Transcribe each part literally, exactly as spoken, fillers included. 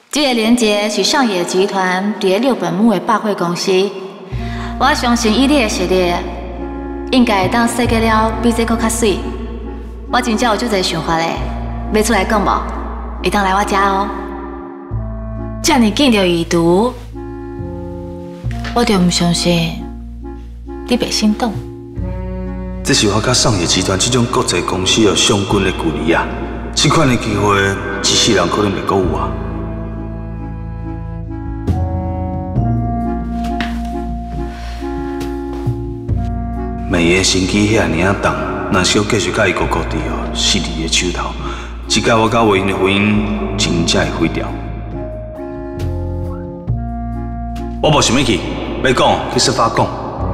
这个连结是上野集团伫日本母的百货公司。我相信以你的实力，应该会当设计了比这搁较水。我真正有足侪想法咧，要出来讲无？会当来我家哦。遮尔紧就已读，我就唔相信你袂心动。 这是我甲上野集团这种国际公司有上近的距离啊！这款的机会，一世人可能袂搁有啊。 妹的身躯遐尔啊重，若小继续甲伊糊糊伫哦，死伫伊的手头，即届我甲维英的婚姻真正会毁掉。我无想要去，要讲去设法讲。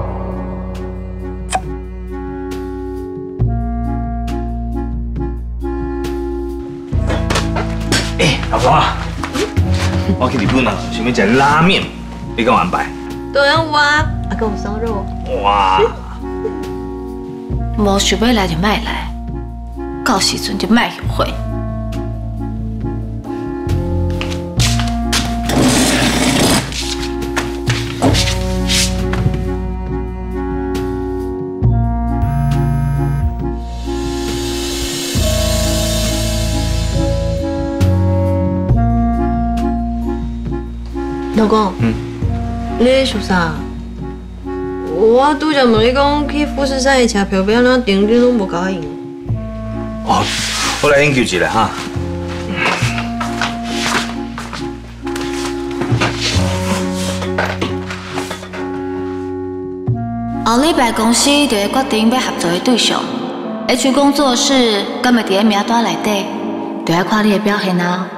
哎，老婆啊，我去日本啊，想要食拉面，你敢有安排？ 当然有啊，还跟我烧肉。 哇！ 无想要来就莫来，到时阵就莫后悔。 老公，嗯，你在想啥？ 我拄则问你讲去富士山的车票要安怎订，你拢无甲我应。 哦，我来研究一下哈。 后礼拜公司就会决定要合作的对象 ，H 工作室敢会伫个名单内底，就要看你的表现啊。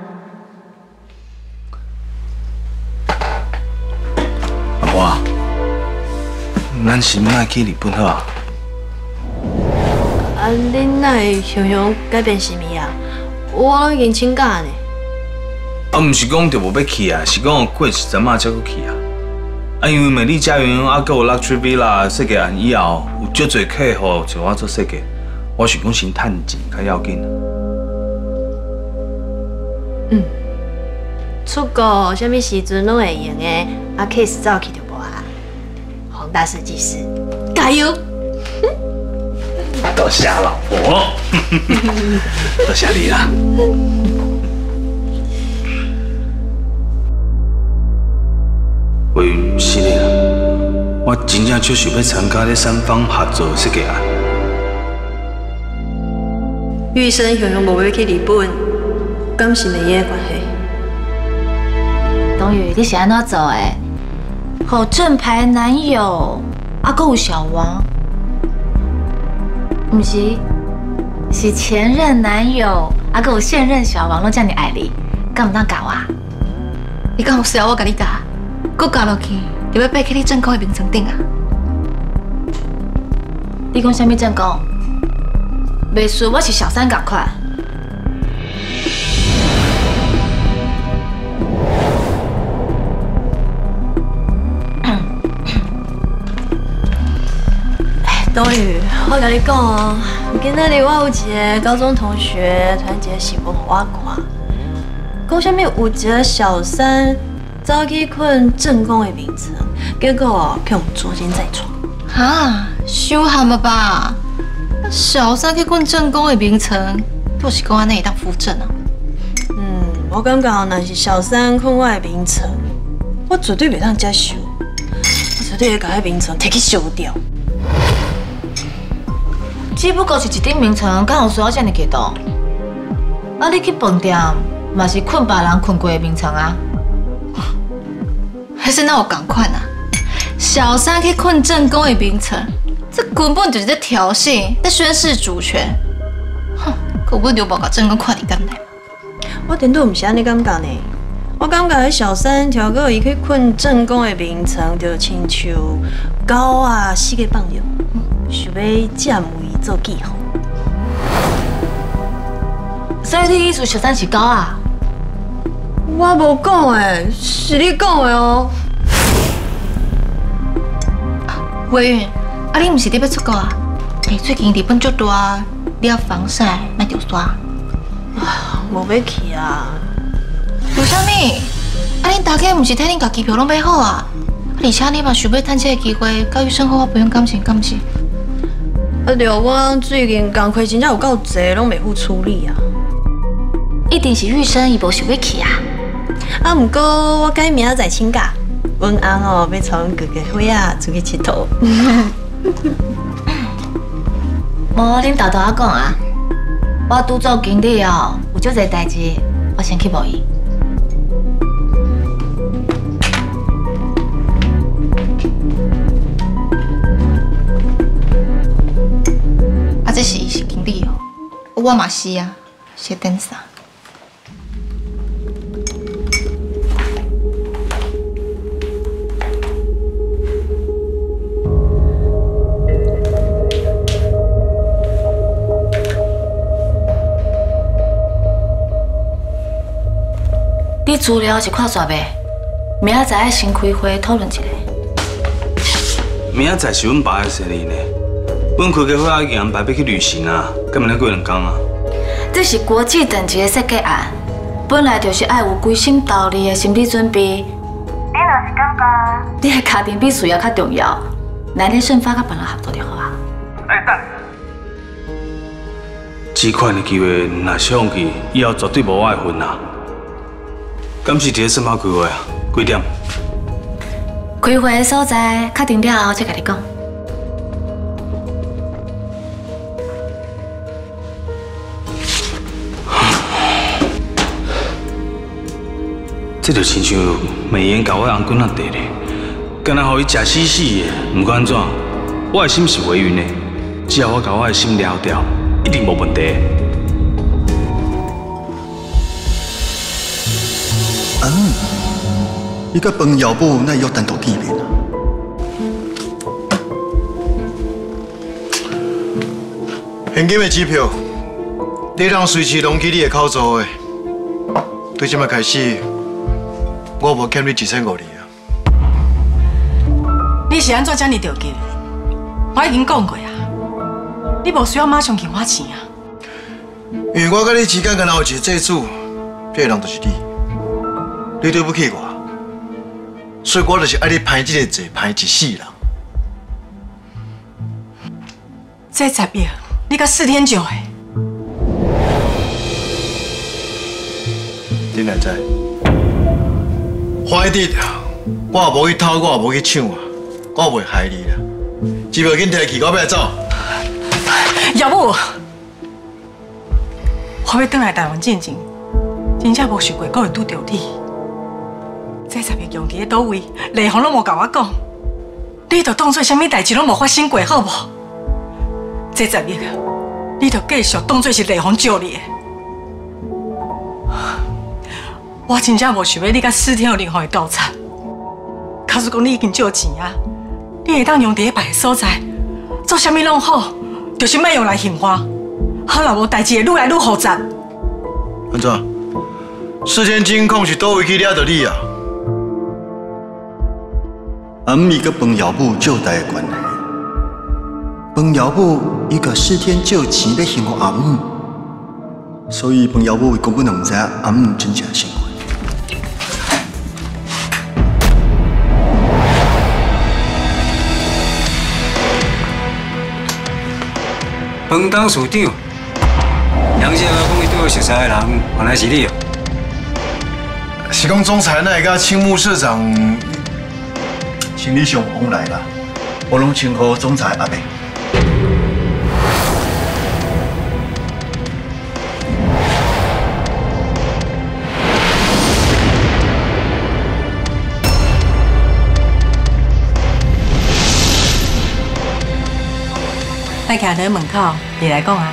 阿婆啊。 咱是莫去日本好啊？ 啊，恁哪会想想改变心意啊？我拢已经请假呢。 啊，毋是讲就无要去啊，是讲过一阵仔才搁去啊。啊，因为美丽家园啊，搁有 Luxury Villa 设计案以后，有足侪客户找我做设计，我想讲先趁钱较要紧。 嗯，出国什么时阵拢会用的，啊 ，case 走去就。 大设计师，加油！ 多谢老婆，多谢你啦。为是的啦，我真正就想要参加咧三方合作设计案。 玉生想想无要去日本，敢是美业的关系？ 冬雨，你是安怎做的？ 好正牌男友，啊，还有小王，不是，是前任男友，啊，还有现任小王，拢这么爱你，敢唔当教我？ 你敢有需要我甲你教？搁教落去，就要爬去你正宫的名称顶啊！ 你讲什么正宫？袂输我是小三同款。 冬雨，我甲你讲哦，今仔日我有一个高中同学传一个新闻互我看，讲啥物有一个小三走去困正宫的名称，结果被我们捉奸在床。 哈，伤寒了吧？小三去困正宫的名称，就是讲安尼会当扶正啊？ 嗯，我感觉若是小三困我的名称，我绝对袂当接受，我绝对会把迄名称摕去烧掉。 只不过是一顶名床，敢有需要这么激动？啊，你去饭店嘛是困别人困过的名床啊？ 还是那有共款啊？小三去困正宫的名床，这根本就是在挑衅，在宣示主权。哼，可我就无甲正宫看伫眼内。 我顶多毋是安尼感觉呢，我感觉迄小三条个伊去困正宫的名床，就亲像狗啊死个放尿，想要占为。 做记号， 所以你意思小三是狗啊？ 我无讲诶，是你讲的哦。 维云，啊你毋是伫要出国啊？诶，最近日本足热，你要防晒，莫着刷。 啊，无要去啊。对啥物？啊，恁大家毋是替恁家机票拢买好啊？而且你嘛想要趁这个机会，甲医生好好培养感情，敢毋是？ 啊对，我最近工课真正有够济，拢袂赴处理啊。 一定是玉生伊无想要去啊。 啊，毋过我改明仔载请假，阮翁哦要带阮哥哥伙仔出去佚佗。 无恁豆豆仔讲啊，我拄做经理哦，有足侪代志，我先去无伊。 啊，这是是经理哦，我嘛是啊，是等啥？ 你资料是看煞未？明仔载先开会讨论一下。 明仔载是阮爸的生日呢，阮开个会已经安排要去旅行啊，敢明仔过两天啊。 这是国际等级的设计案，本来就是爱有归心斗理的心理准备。你若是感觉你的家庭比事业较重要，来日顺发甲别人合作就好啊。 哎，等。这款的机会若是放弃，以后绝对无我的份啊。敢是伫咧顺发开会啊？几点？ 开会的所在确定了后再甲你讲。 这就亲像美颜搞我红棍仔地咧，干那互伊食死死的，唔管安怎，我的心是袂晕的。只要我把我的心了掉，一定无问题。 啊，你甲饭姚母哪约单独见面啊？现金的支票，你让随时拢记你的口座的。对即摆开始，我无欠你一千五厘啊。 你是安怎遮尔着急？我已经讲过啊，你无需要马上还我钱啊。 因为我甲你之间敢若有一个债主，这个人就是你。你对不起我，所以我就是爱你攀这个罪，攀一世人。 这十亿，你甲四天九的， 你哪知？花一我也无去偷，我也无去抢啊，我袂害你啦。只要紧摕去，我要走。 姚母，我要转来台湾进前，真正无想过我会拄到你。这十亿用伫咧倒位，丽芳拢无甲我讲，你就当作啥物代志拢无发生过，好无？这十亿，你就继续当作是丽芳借你的。我真正无想要你甲四天后丽芳会斗惨。假如讲你已经借钱啊，你会当用伫咧别个所在，做啥物拢好，就是莫用来还我。我若无代志，会愈来愈复杂。 安怎？四天金控是倒位去抓到你啊？阿姆伊甲饭姚母借贷的关系，饭姚母伊甲四天借钱要还给阿姆，所以饭姚母根本就唔知阿姆真正身份。 饭董事长，杨先生讲伊对我熟悉的人，原来是你哦。 是讲总裁那会甲青木社长心理上往来啦，我拢称呼总裁阿伯。 咱徛在门口，你来讲啊。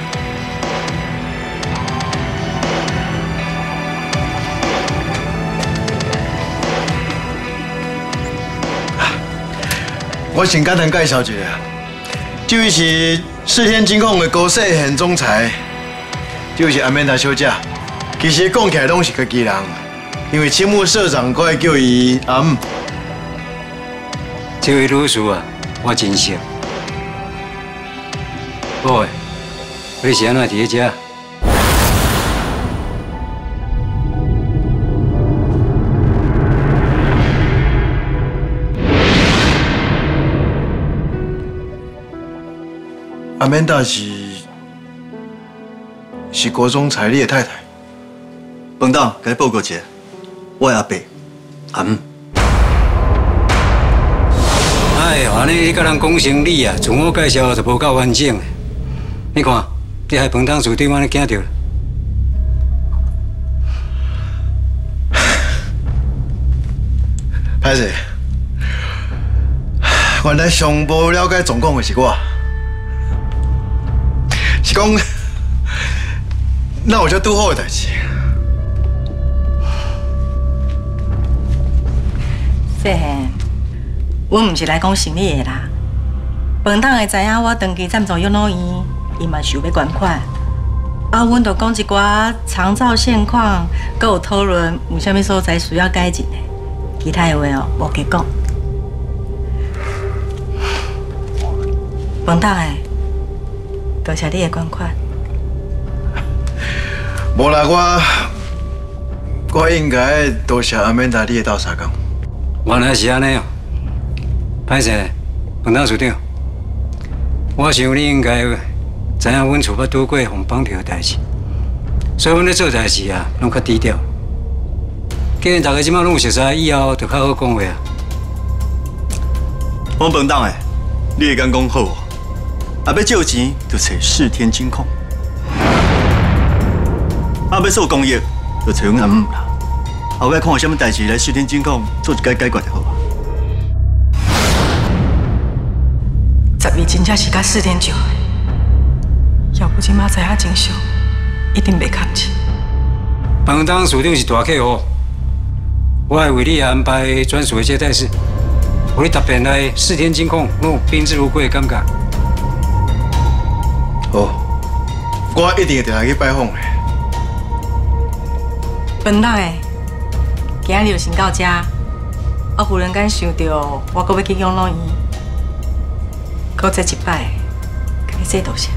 我先简单介绍一下，这位是四天金控的高世贤总裁，这位是阿曼达小姐。其实讲起来拢是家己人，因为青木社长我会叫伊阿姆。 这位女士啊，我真熟。宝贝，你是安怎伫咧遮？ 阿曼达是是郭总裁你的太太。 本党该报告一下，我的阿伯阿姆。 哎呀，安尼你甲人讲生理啊，自我介绍就无够完整的。你看，你害本党处长安尼惊着了。 歹势，原来上无了解状况的是我，是讲，哪有遮拄好的代志？ 细汉，阮毋是来讲生理的啦。本党会知影我长期赞助养老院，伊嘛想要捐款。啊，阮就讲一寡长照现况，佮有讨论有啥物所在需要改进的。其他的话哦，无加讲。本党的，多谢你的捐款。 无啦，我我应该多谢阿曼达你的斗相共。 原来是安尼哦，歹势，本党处长，我想你应该知影阮厝捌拄过红绑票的代志，所以阮咧做代志啊，拢较低调。既然大家即摆拢有熟悉，以后就较好讲话啊。 我本党的，你会敢讲好哦？啊，要借钱就找世天金控，啊，要做公益就找阮阿姆啦。后摆看有啥物代志来世天金控做一解解决就好啊。 十二真正是甲四天上的，要不即马知影真相，一定袂客气。 本党处长是大客户。我会为你安排专属的接待室，互你特别来四天金控，拢有宾至如归的感觉。 好，我一定会定来去拜访的。 本党的，今日就先到这。我忽然间想到，我阁要去养老院，阁再一摆，甲你说多谢。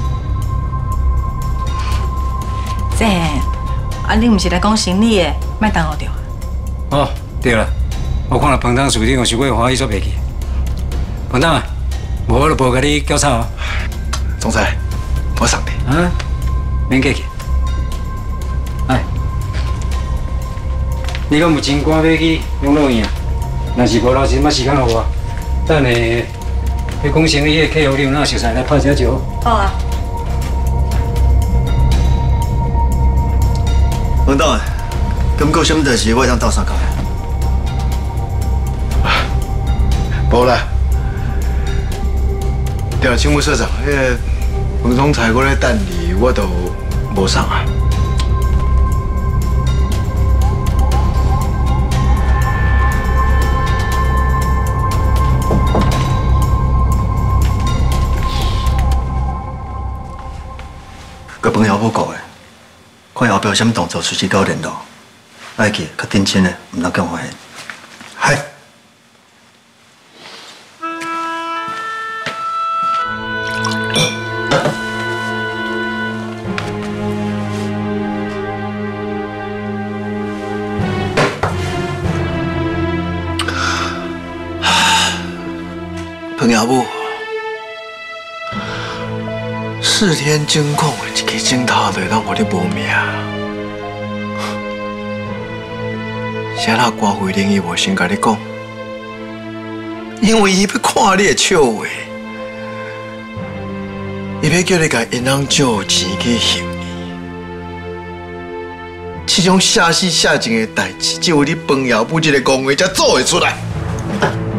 这，啊，你毋是来讲生理的，莫耽误着。 哦，对了，我看到彭党处长有想过欢喜煞袂去。彭党啊，无我就无甲你交叉哦。 总裁，我送你。 啊，免客气。哎，你敢有真赶要去养老院啊？若是无留一点时间互我，等下要讲生理迄个客户，你有哪熟悉来拍一招？ 好啊。 本党的。咁有啥物代志，我会当斗相共的。 无啦，对了，青木社长，迄个彭总裁我咧等你，我都无送啊。 甲彭姚母讲的，看后壁有啥物动作，随时跟我联络。爱去，较认真的，唔通咁发现。 嗨。彭姚母，四天监控的一个镜头就让我你无命。啥啦？关慧玲伊无先甲你讲，因为伊要看你的笑话，伊要叫你甲银行借钱去还伊。这种下死下贱的代志，只有你彭姚母这个公会才做会出来。